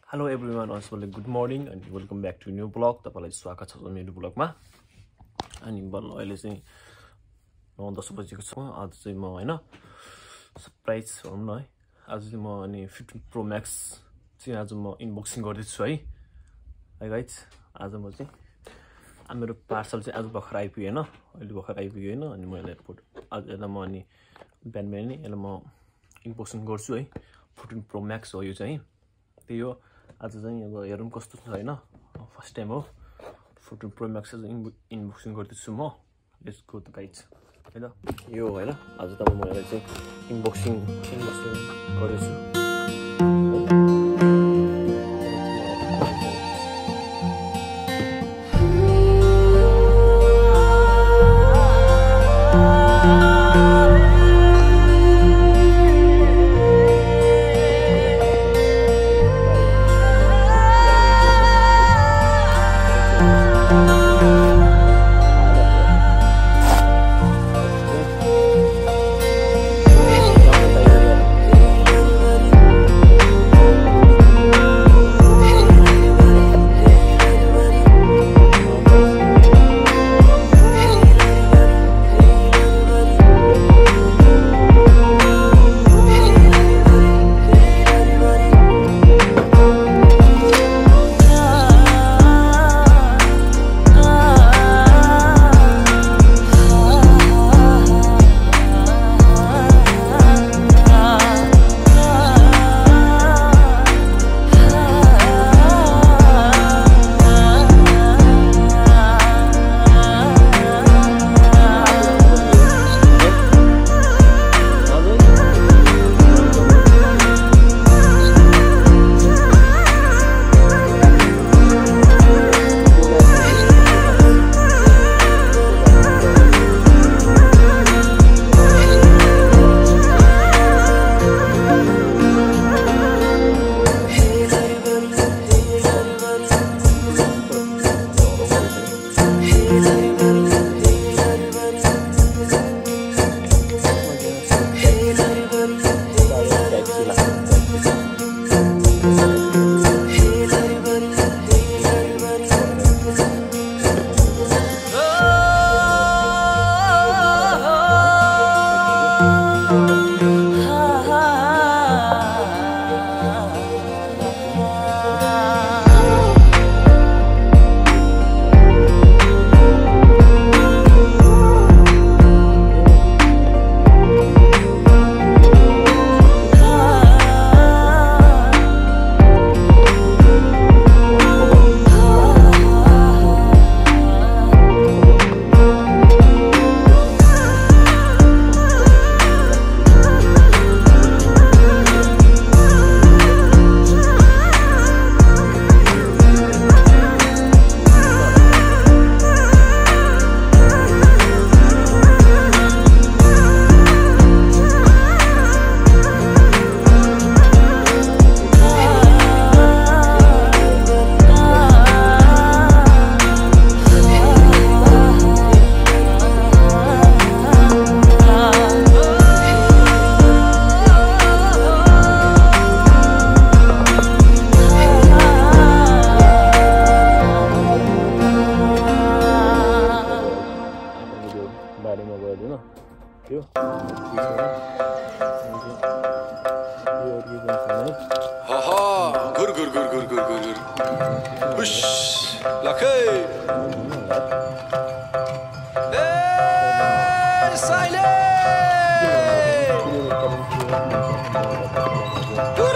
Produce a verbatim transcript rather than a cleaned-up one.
Hello everyone, also good morning and welcome back to new vlog. तपाईलाई स्वागत छ मेरो भ्लगमा। अनि बल्ल अहिले चाहिँ नौ दस बजेको छ। आज चाहिँ म हैन सरप्राइज भनौं न है। आज चाहिँ म अनि फिफ्टिन प्रो म्याक्स चाहिँ आज म अनबक्सिङ गर्दै छु है। है गाइस, आज म चाहिँ मेरो पार्सल चाहिँ आज भर्खर आइपुग्यो हैन। अहिले भर्खर आइपुग्यो हैन। अनि मैले आज यसलाई म अनि बिहान बिहान नै यसलाई म अनबक्सिङ गर्छु है। फिफ्टिन प्रो म्याक्स हो यो चाहिँ। त्यही हो आज चाहिँ अब हेरौँ कस्तो छ हैन। फर्स्ट टाइम हो फिफ्टिन प्रो म्याक्स अनबक्सिङ गर्दैछु म। लेट्स गो द गाइज हैन। यो हैन आज त म यसलाई चाहिँ अनबक्सिङ अनबक्सिङ गर्दैछु। यो हाहा गुर गुर गुर गुर गुर गुर हुश लखे ए साइले